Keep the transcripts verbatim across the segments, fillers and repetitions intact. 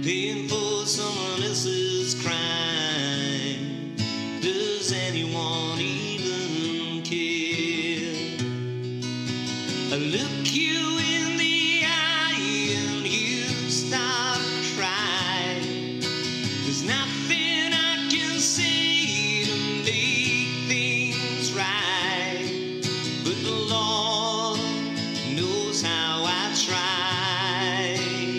paying for someone else's crime. Does anyone even care? I look you in the eye and you start to cry. There's nothing I can say to make things right, but the Lord knows how I try.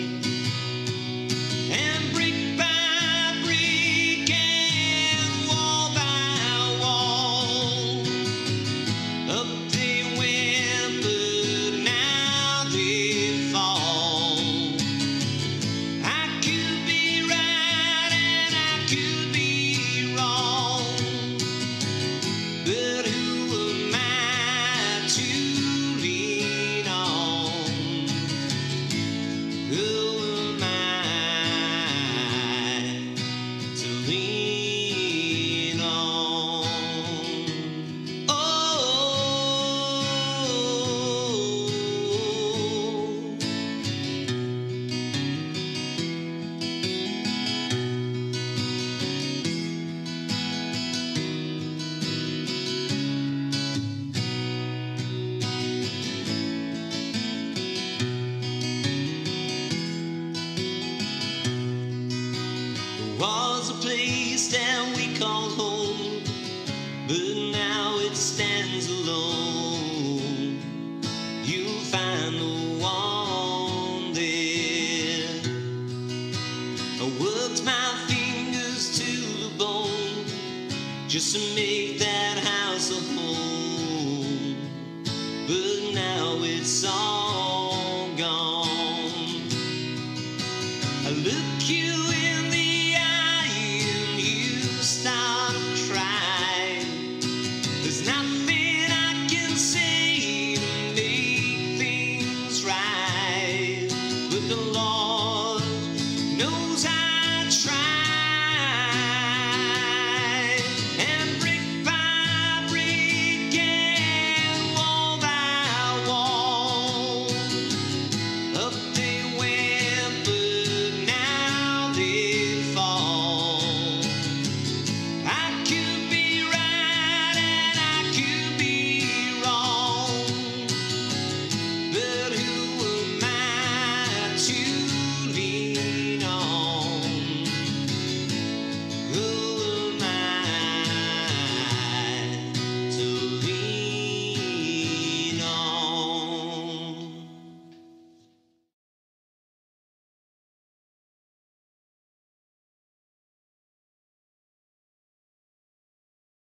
And brick by brick and wall by wall, up they went, but now they fall. I could be right and I could be wrong, but who am I to lean on? Who am I to lean on? Oh, there was a place that we called home, but now it stands alone. You'll find no one there. I worked my fingers to the bone just to make that house a home, but now it's all gone. I look you